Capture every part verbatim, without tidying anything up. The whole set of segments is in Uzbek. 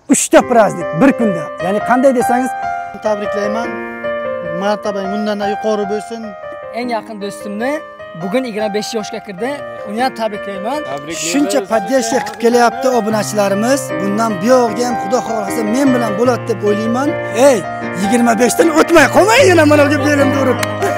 uchta praznik bir kunda. Ya'ni qanday desangiz, tabriklayman. Martabang bundan yuqori bo'lsin. Eng yaqin do'stimni bugun yigirma besh yoshga kirdi. Uni ham tabriklayman. Shuncha podдержка qilib kelyapti obunachilarimiz. Bundan buyog'iga ham Xudo xolasa men bilan bo'ladi deb o'ylayman. Ey, yigirma besh dan o'tmay qolmay yana mana bu belimni urib.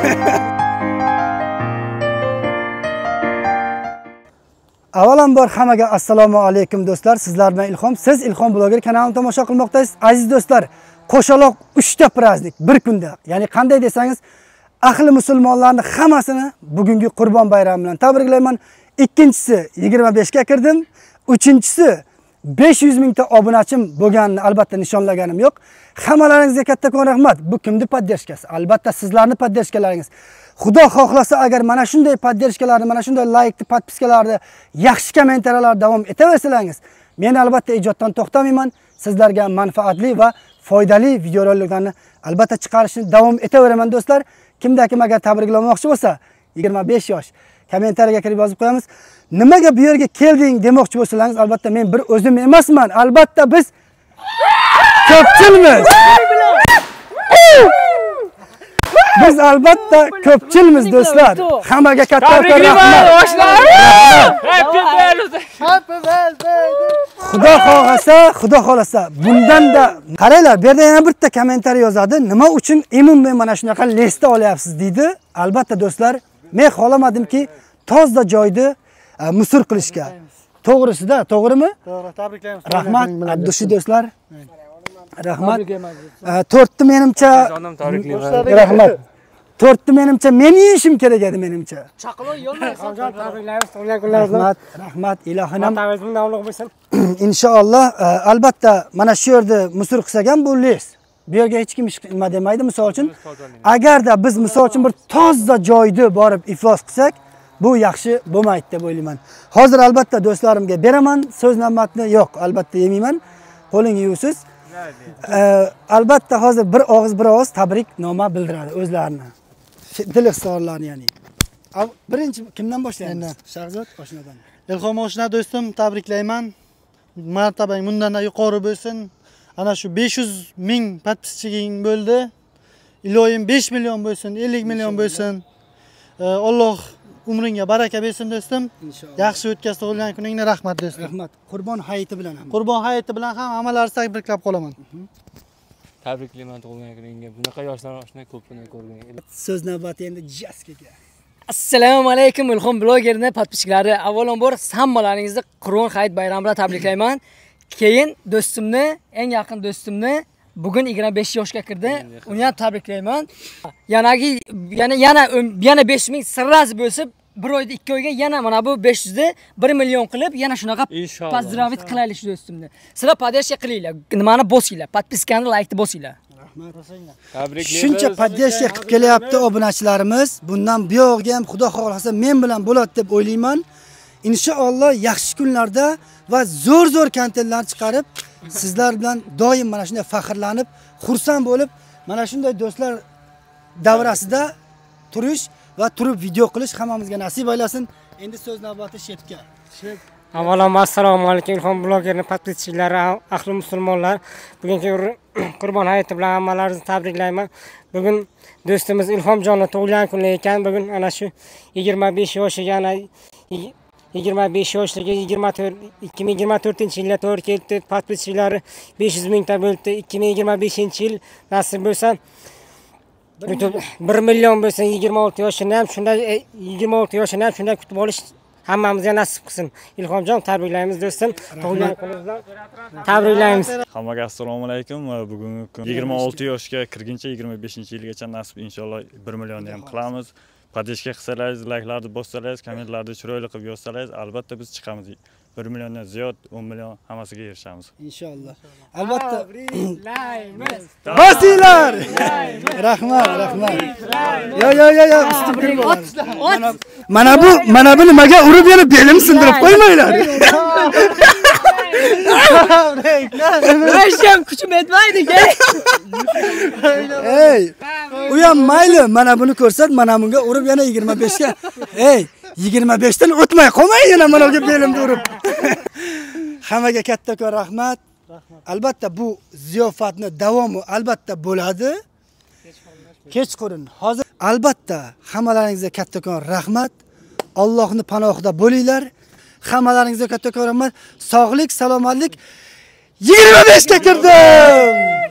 Avvalambor hammaga assalomu alaykum do'stlar. Sizlar bilan Ilhom. Siz Ilhom bloger kanalini tomosha qilmoqdasiz. Aziz do'stlar, qo'shaloq uchta praznik bir kunda. Ya'ni qanday desangiz, ahli musulmonlarning hammasini bugungi Qurbon bayrami bilan tabriklayman. Ikkinchisi yigirma besh ga kirdim. Uchinchisi besh yuz mingta obunachim bo'lganini albatta nishonlaganim yo'q. Hammalaringizga kattakon rahmat. Bu kimning podдержкасы? Albatta sizlarning podдержкalaringiz. Xudo xohlasa agar mana shunday podдержкаlarni, mana shunday like, podpiskalarni, yaxshi kommentariyalar davom etaversalaringiz, men albatta ijoddan to'xtamayman. Sizlarga manfaatli va foydali videoroliklarni albatta chiqarishni davom etaveraman do'stlar. Kimda kim agar tabriklamoqchi bo'lsa, yigirma besh yosh kommentariyaga kirib yozib qo'yamiz. Nimaga bu yerga kelding demoqchi bo'lsangiz, albatta men bir o'zim emasman. Albatta biz ko'pchilmiz. Biz albatta ko'pchilmiz do'stlar. Hammaga katta rahmat. Happy birthday. Xudo xolasa, Xudo xolasa bundan da qaranglar, bu yerda yana bitta kommentariy yozadi. Nima uchun immunni mana shunaqa lesda olyapsiz deydi. Albatta do'stlar, men xolamadimki toza joyda musur qilishga. To'g'risida, to'g'rimi? To'g'ri, tabriklaymiz. Rahmat, Abdushi do'stlar. Rahmat. To'rtni menimcha rahmat. To'rtni menimcha men yeyishim kerak edi menimcha. Chaqaloq yo'lmaysan. Tabriklaymiz, tug'ilgan kunlaringizni. Rahmat, rahmat ilohim. Tabriklaymiz, davlat bo'lsin. Inshaalloh, albatta mana shu yerda musur qilsak ham bu les. Bu yerga hech kim nima demaydi, misol uchun. Agarda biz misol uchun bir toza joyda borib iflos qilsak, bu yaxshi bo'lmaydi deb o'ylayman. Hozir albatta do'stlarimga beraman, so'z navbatni yo'q, albatta yemayman. Qo'ling yuvsiz. Albatta hozir bir og'iz bir og'iz tabrik noma bildiradi o'zlarini. Dil iqtisorlarini ya'ni. Birinchi kimdan boshlaymiz? Shahzod oshnadan. Ilhom oshna do'stim, tabriklayman. Martabang bundan yuqori bo'lsin. Ana shu besh yuz ming podpischiging bo'ldi. Iloyim besh million bo'lsin, ellik million bo'lsin. Alloh umringga baraka bersin do'stim. Yaxshi o'tkaz tug'ilgan kuningni, rahmat do'stim. Rahmat. Qurbon hayiti bilan ham. Qurbon hayiti bilan ham hammalarni tabriklab qolaman. Tabriklayman tug'ilgan kuningga. Bunaqa yoshlar oshna ko'pini ko'rgan. So'z navbati endi Jaskaga. Assalomu alaykum Ilhom blogerni podpischilari. Avvalambor hammalaringizni Qurbon hayit bayrami bilan tabriklayman. Keyin do'stimni, eng yaqin do'stimni bugun yigirma besh yoshga kirdi. Uni ham tabriklayman. Yanagi yana yana yana besh ming sirraz bo'lsa, bir oyda ikki oyga yana mana bu besh yuz ni bir million qilib, yana shunaqa pozdravit qilaylik shu do'stimni. Sizlar podдержка qilinglar. Nimani bosinglar? Podpiskani, like'ni bosinglar. Rahmat. Shuncha podдержка qilib kelyapti obunachilarimiz. Bundan buyog'iga ham Xudo xolasa men bilan bo'ladi deb o'ylayman. Inshaalloh yaxshi kunlarda va zo'r-zo'r kontentlar chiqarib, sizlar bilan doim mana shunday faxrlanib, xursand bo'lib, mana shunday do'stlar davrasida turish va turib video qilish hammamizga nasib aylasin. Endi so'z navbati Shepga. Shep. Avvalambor assalomu alaykum Ilhom blogerning podpischilari, ahli musulmonlar. Bugungi Qurbon hayiti bilan hammalaringizni tabriklayman. Bugun do'stimiz Ilhomjonning tug'ilgan kuni ekan. Bugun ana shu yigirma besh yoshiga ana yigirma besh yoshlarga yigirma to'rt ikki ming yigirma to'rtinchi yilda to'g'ri keldi. Podpischilari besh yuz mingta bo'ldi. ikki ming yigirma beshinchi yil nasib bo'lsa bir million bo'lsa, yigirma olti yoshini ham shunday yigirma olti yoshini ham shunday kutib olish hammamizga nasib qilsin. Ilhomjon, tabriklaymiz do'stim. Tug'ilgan kuningizdan tabriklaymiz. Hammaga assalomu alaykum. Bugungi kun yigirma olti yoshga kirguncha yigirma beshinchi yilgacha nasib inshaalloh bir millionni ham qilamiz. Podдержка qilsangiz, like'larni bossangiz, kommentlarni chiroyli qilib yozsangiz, albatta biz chiqamiz. bir milliondan ziyod, o'n million hammasiga erishamiz. Inshaalloh. Albatta. Basinglar! Rahmat, rahmat. Yo, yo, yo, yo, usti bir bo'ladi. Mana bu, mana bu nimaga urib yana belim sindirib qo'ymanglar. Hech kuchim yetmaydi-ku. Ey, u ham mayli, mana buni ko'rsat, mana bunga urib yana yigirma besh ga. Ey, yigirma besh dan o'tmay qolmay yana mana bu belimni urib. Hammaga kattakon rahmat. Albatta bu ziyofatni davomi albatta bo'ladi. Kechqurun. Hozir albatta hammalaringizga kattakon rahmat. Allohning panohida bo'linglar. Hammalaringizga kattakon rahmat. Sog'lik, salomatlik. yigirma besh ga kirdim.